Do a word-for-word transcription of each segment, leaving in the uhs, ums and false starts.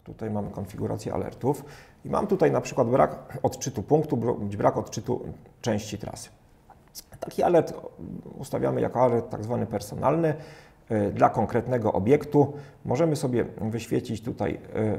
Tutaj mamy konfigurację alertów i mam tutaj na przykład brak odczytu punktu bądź brak odczytu części trasy. Taki alert ustawiamy jako alert tak zwany personalny dla konkretnego obiektu. Możemy sobie wyświecić tutaj,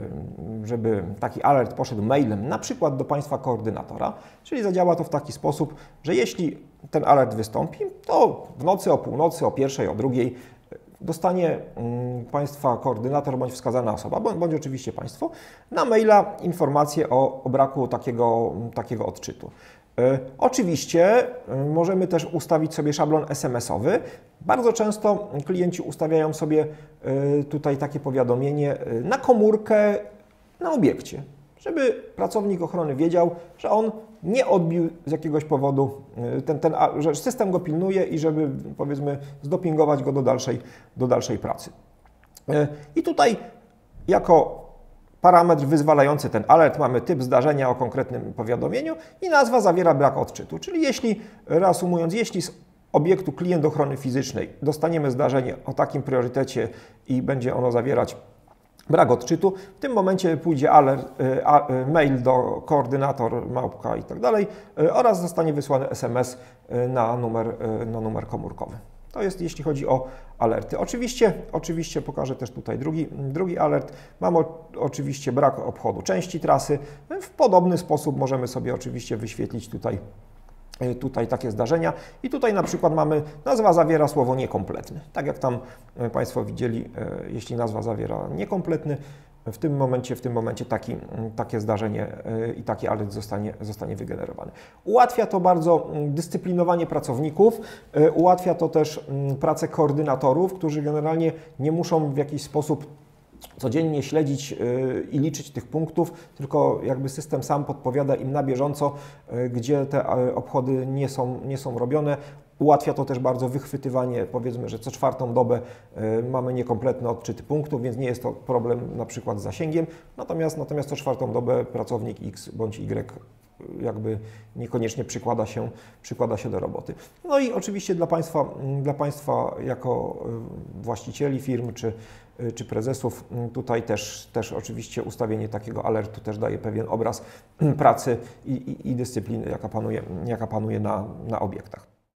żeby taki alert poszedł mailem na przykład do Państwa koordynatora, czyli zadziała to w taki sposób, że jeśli ten alert wystąpi, to w nocy o północy, o pierwszej, o drugiej dostanie Państwa koordynator bądź wskazana osoba, bądź oczywiście Państwo, na maila informację o, o braku takiego, takiego odczytu. Oczywiście możemy też ustawić sobie szablon es em esowy. Bardzo często klienci ustawiają sobie tutaj takie powiadomienie na komórkę na obiekcie, żeby pracownik ochrony wiedział, że on nie odbił z jakiegoś powodu, ten, ten, że system go pilnuje i żeby, powiedzmy, zdopingować go do dalszej, do dalszej pracy. I tutaj jako parametr wyzwalający ten alert mamy typ zdarzenia o konkretnym powiadomieniu i nazwa zawiera brak odczytu. Czyli jeśli, reasumując, jeśli z obiektu klient ochrony fizycznej dostaniemy zdarzenie o takim priorytecie i będzie ono zawierać brak odczytu, w tym momencie pójdzie alert, mail do koordynator, małpka i tak dalej oraz zostanie wysłany es em es na numer, na numer komórkowy. To jest jeśli chodzi o alerty. Oczywiście, oczywiście pokażę też tutaj drugi, drugi alert. Mamy oczywiście brak obchodu części trasy. W podobny sposób możemy sobie oczywiście wyświetlić tutaj, tutaj takie zdarzenia. I tutaj na przykład mamy, nazwa zawiera słowo niekompletny. Tak jak tam Państwo widzieli, jeśli nazwa zawiera niekompletny, w tym momencie, w tym momencie taki, takie zdarzenie i taki alert zostanie, zostanie wygenerowany. Ułatwia to bardzo dyscyplinowanie pracowników, ułatwia to też pracę koordynatorów, którzy generalnie nie muszą w jakiś sposób codziennie śledzić i liczyć tych punktów, tylko jakby system sam podpowiada im na bieżąco, gdzie te obchody nie są, nie są robione. Ułatwia to też bardzo wychwytywanie, powiedzmy, że co czwartą dobę mamy niekompletne odczyty punktów, więc nie jest to problem na przykład z zasięgiem, natomiast, natomiast co czwartą dobę pracownik X bądź Y jakby niekoniecznie przykłada się, przykłada się do roboty. No i oczywiście dla Państwa, dla Państwa jako właścicieli firm czy, czy prezesów tutaj też, też oczywiście ustawienie takiego alertu też daje pewien obraz pracy i, i, i dyscypliny, jaka panuje, jaka panuje na, na obiektach.